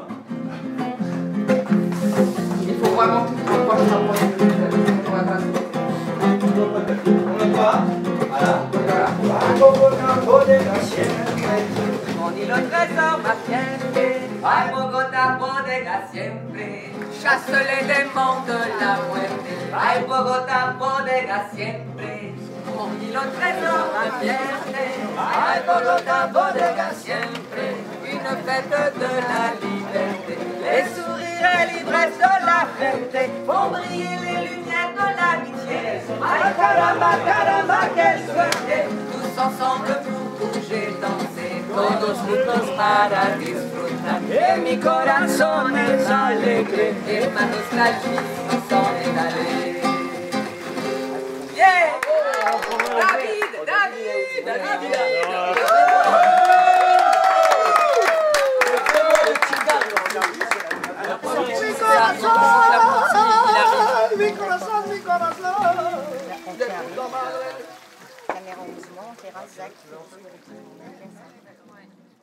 Il faut vraiment que tu te rapproches. Con hilo trésor más siempre, ay Bogotá bodega siempre, chasse les démons de la muerte, ay Bogotá bodega siempre, con hilo trésor más siempre, ay Bogotá bodega siempre, une fête de la liberté, les sourires et l'ivresse de la fierté font briller les lumières de l'amitié, ay caramba, caramba, quelle suerte, tous ensemble pour bouger, danser, todos juntos para disfrutar. En mi corazón es alegre, hermanos, la vie s'en est allée. Yeah! David, David, David! Mi corazón, mi corazón. Caméra en mouvement, terrasse, Zach.